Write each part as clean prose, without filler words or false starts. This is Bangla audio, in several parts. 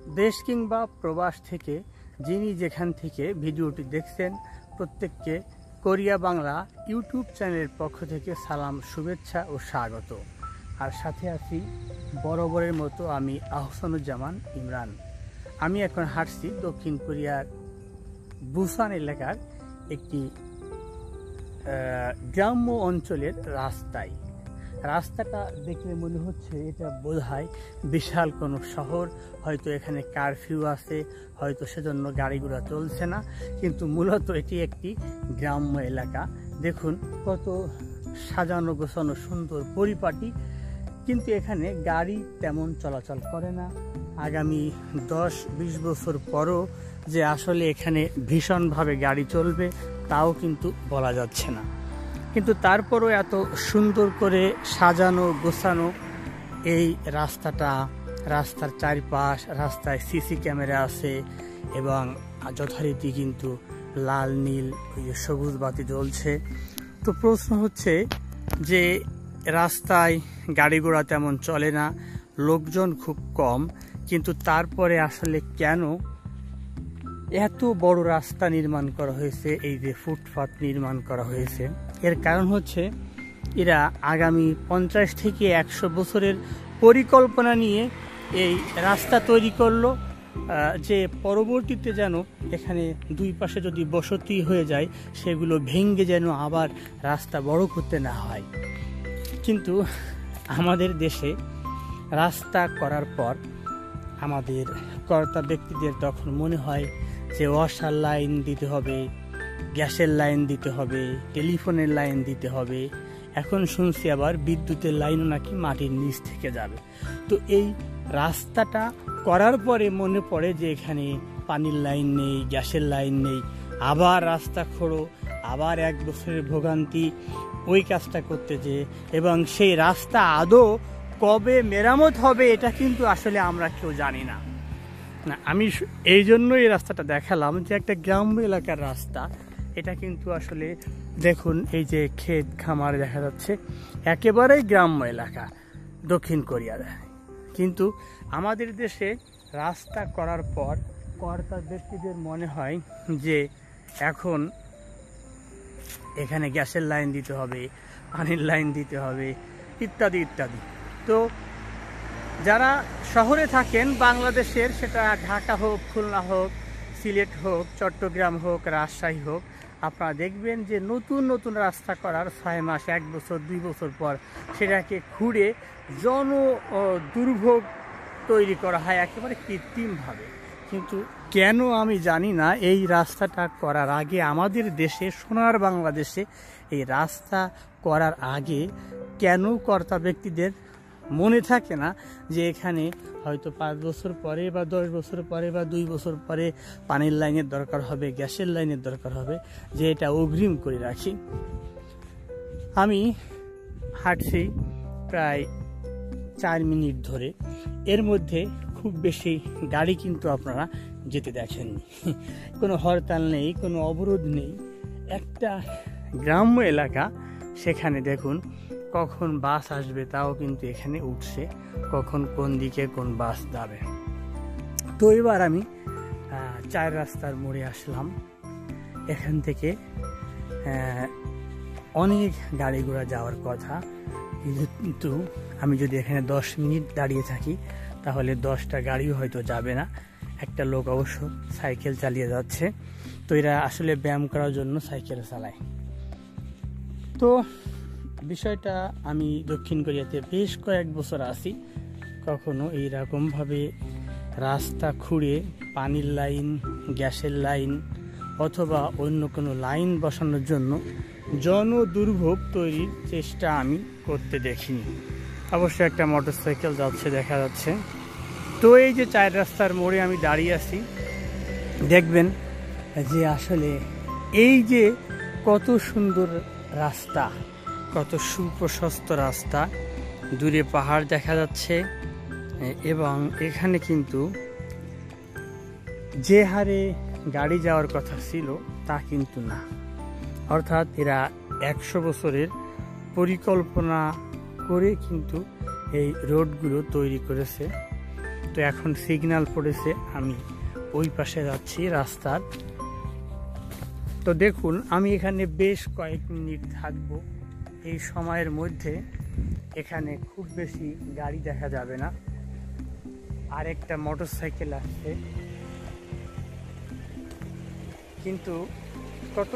দেশ কিংবা প্রবাস থেকে যিনি যেখান থেকে ভিডিওটি দেখছেন প্রত্যেককে কোরিয়া বাংলা ইউটিউব চ্যানেলের পক্ষ থেকে সালাম, শুভেচ্ছা ও স্বাগত। আর সাথে আছি বরাবরের মতো আমি আহসানুজ্জামান ইমরান। আমি এখন হাঁটছি দক্ষিণ কোরিয়ার বুসান এলাকার একটি গ্রাম্য অঞ্চলের রাস্তায়। রাস্তাটা দেখলে মনে হচ্ছে এটা বোধহয় বিশাল কোনো শহর, হয়তো এখানে কারফিউ আছে, হয়তো সেজন্য গাড়ি ঘোড়া চলছে না, কিন্তু মূলত এটি একটি গ্রাম্য এলাকা। দেখুন কত সাজানো গোছানো সুন্দর পরিপাটি, কিন্তু এখানে গাড়ি তেমন চলাচল করে না। আগামী 10-20 বছর পরও যে আসলে এখানে ভীষণভাবে গাড়ি চলবে তাও কিন্তু বলা যাচ্ছে না। কিন্তু তারপরও এত সুন্দর করে সাজানো গোছানো এই রাস্তাটা, রাস্তার চারপাশ, রাস্তায় সিসি ক্যামেরা আছে এবং যথারীতি কিন্তু লাল নীল সবুজ বাতি জ্বলছে। তো প্রশ্ন হচ্ছে যে রাস্তায় গাড়ি ঘোড়া তেমন চলে না, লোকজন খুব কম, কিন্তু তারপরে আসলে কেন এত বড় রাস্তা নির্মাণ করা হয়েছে, এই যে ফুটপাত নির্মাণ করা হয়েছে, এর কারণ হচ্ছে এরা আগামী 50 থেকে 100 বছরের পরিকল্পনা নিয়ে এই রাস্তা তৈরি করলো, যে পরবর্তীতে যেন এখানে দুই পাশে যদি বসতি হয়ে যায় সেগুলো ভেঙে যেন আবার রাস্তা বড় করতে না হয়। কিন্তু আমাদের দেশে রাস্তা করার পর আমাদের কর্তা ব্যক্তিদের তখন মনে হয় যে ওয়াসার লাইন দিতে হবে, গ্যাসের লাইন দিতে হবে, টেলিফোনের লাইন দিতে হবে। এখন শুনছি আবার বিদ্যুতের লাইনও নাকি মাটির নিচ থেকে যাবে। তো এই রাস্তাটা করার পরে মনে পড়ে যে এখানে পানির লাইন নেই, গ্যাসের লাইন নেই, আবার রাস্তা খোঁড়ো, আবার 1 বছরের ভোগান্তি ওই কাজটা করতে যে, এবং সেই রাস্তা আদৌ কবে মেরামত হবে এটা কিন্তু আসলে আমরা কেউ জানি না। আমি এই জন্য এই রাস্তাটা দেখালাম যে একটা গ্রাম্য এলাকার রাস্তা। এটা কিন্তু আসলে দেখুন এই যে ক্ষেত খামার দেখা যাচ্ছে, একেবারেই গ্রাম্য এলাকা দক্ষিণ কোরিয়ার। কিন্তু আমাদের দেশে রাস্তা করার পর কর্তা ব্যক্তিদের মনে হয় যে এখন এখানে গ্যাসের লাইন দিতে হবে, পানির লাইন দিতে হবে, ইত্যাদি ইত্যাদি। তো যারা শহরে থাকেন বাংলাদেশের, সেটা ঢাকা হোক, খুলনা হোক, সিলেট হোক, চট্টগ্রাম হোক, রাজশাহী হোক, আপনারা দেখবেন যে নতুন নতুন রাস্তা করার 6 মাস, 1 বছর, 2 বছর পর সেটাকে খুঁড়ে জন দুর্ভোগ তৈরি করা হয় একেবারে কৃত্রিমভাবে। কিন্তু কেন আমি জানি না, এই রাস্তাটা করার আগে আমাদের দেশে, সোনার বাংলাদেশে, এই রাস্তা করার আগে কেন কর্তা ব্যক্তিদের মনে থাকে না যে এখানে হয়তো 5 বছর পরে বা 10 বছর পরে বা 2 বছর পরে পানির লাইনের দরকার হবে, গ্যাসের লাইনের দরকার হবে, যে এটা অগ্রিম করে রাখি। আমি হাঁটছি প্রায় 4 মিনিট ধরে, এর মধ্যে খুব বেশি গাড়ি কিন্তু আপনারা যেতে দেখেননি। কোনো হরতাল নেই, কোনো অবরোধ নেই, একটা গ্রাম্য এলাকা। সেখানে দেখুন কখন বাস আসবে তাও কিন্তু এখানে উঠছে, কখন কোন দিকে কোন বাস যাবে। তো এবার আমি 4 রাস্তার মোড়ে আসলাম। এখান থেকে অনেক গাড়ি ঘোড়া যাওয়ার কথা, কিন্তু আমি যদি এখানে 10 মিনিট দাঁড়িয়ে থাকি তাহলে 10টা গাড়িও হয়তো যাবে না। একটা লোক অবশ্য সাইকেল চালিয়ে যাচ্ছে, তো এরা আসলে ব্যায়াম করার জন্য সাইকেল চালায়। তো বিষয়টা, আমি দক্ষিণ কোরিয়াতে বেশ কয়েক বছর আছি, কখনো এইরকমভাবে রাস্তা খুঁড়ে পানির লাইন, গ্যাসের লাইন অথবা অন্য কোনো লাইন বসানোর জন্য জন দুর্ভোগ তৈরির চেষ্টা আমি করতে দেখিনি। অবশ্যই একটা মোটরসাইকেল যাচ্ছে দেখা যাচ্ছে। তো এই যে 4 রাস্তার মোড়ে আমি দাঁড়িয়ে আছি, দেখবেন যে আসলে এই যে কত সুন্দর রাস্তা, কত সুপ্রশস্ত রাস্তা, দূরে পাহাড় দেখা যাচ্ছে, এবং এখানে কিন্তু যে হারে গাড়ি যাওয়ার কথা ছিল তা কিন্তু না। অর্থাৎ এরা 100 বছরের পরিকল্পনা করে কিন্তু এই রোডগুলো তৈরি করেছে। তো এখন সিগন্যাল পড়েছে, আমি ওই পাশে যাচ্ছি রাস্তার। তো দেখুন, আমি এখানে বেশ কয়েক মিনিট থাকবো। এই সময়ের মধ্যে এখানে খুব বেশি গাড়ি দেখা যাবে না। আর একটা মোটরসাইকেল আসছে, কিন্তু কত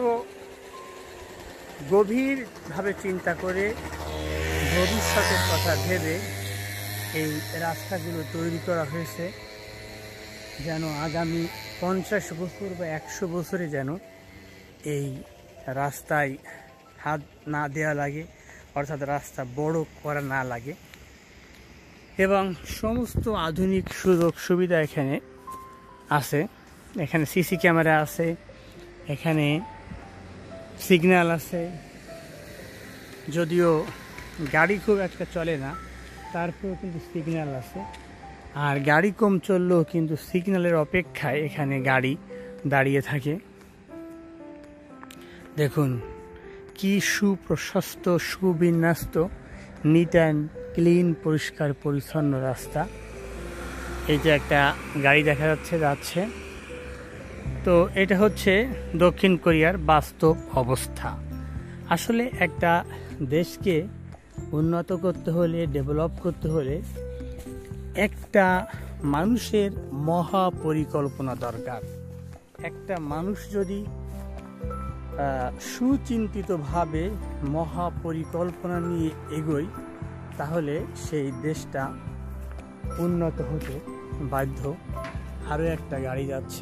গভীরভাবে চিন্তা করে ভবিষ্যতের কথা ভেবে এই রাস্তাগুলো তৈরি করা হয়েছে, যেন আগামী 50 বছর বা 100 বছরে যেন এই রাস্তায় হাত না দেওয়া লাগে, অর্থাৎ রাস্তা বড় করা না লাগে। এবং সমস্ত আধুনিক সুযোগ সুবিধা এখানে আছে। এখানে সিসি ক্যামেরা আছে, এখানে সিগন্যাল আছে। যদিও গাড়ি খুব একটা চলে না, তারপরেও কিন্তু সিগন্যাল আছে। আর গাড়ি কম চললেও কিন্তু সিগন্যালের অপেক্ষায় এখানে গাড়ি দাঁড়িয়ে থাকে। দেখুন কি সুপ্রশস্ত, সুবিন্যস্ত, নিট অ্যান্ড ক্লিন, পরিষ্কার পরিচ্ছন্ন রাস্তা। এই যে একটা গাড়ি দেখা যাচ্ছে। তো এটা হচ্ছে দক্ষিণ কোরিয়ার বাস্তব অবস্থা। আসলে একটা দেশকে উন্নত করতে হলে, ডেভেলপ করতে হলে একটা মানুষের মহা পরিকল্পনা দরকার। একটা মানুষ যদি সুচিন্তিতভাবে মহা পরিকল্পনা নিয়ে এগোয়, তাহলে সেই দেশটা উন্নত হতে বাধ্য। আরও একটা গাড়ি যাচ্ছে।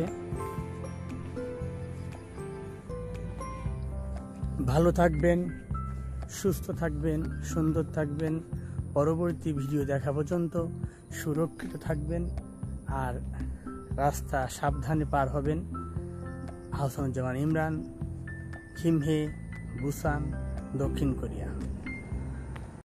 ভালো থাকবেন, সুস্থ থাকবেন, সুন্দর থাকবেন। পরবর্তী ভিডিও দেখা পর্যন্ত সুরক্ষিত থাকবেন আর রাস্তা সাবধানে পার হবেন। হাসানুজ্জামান ইমরান, খিমহে, বুসান, দক্ষিণ কোরিয়া।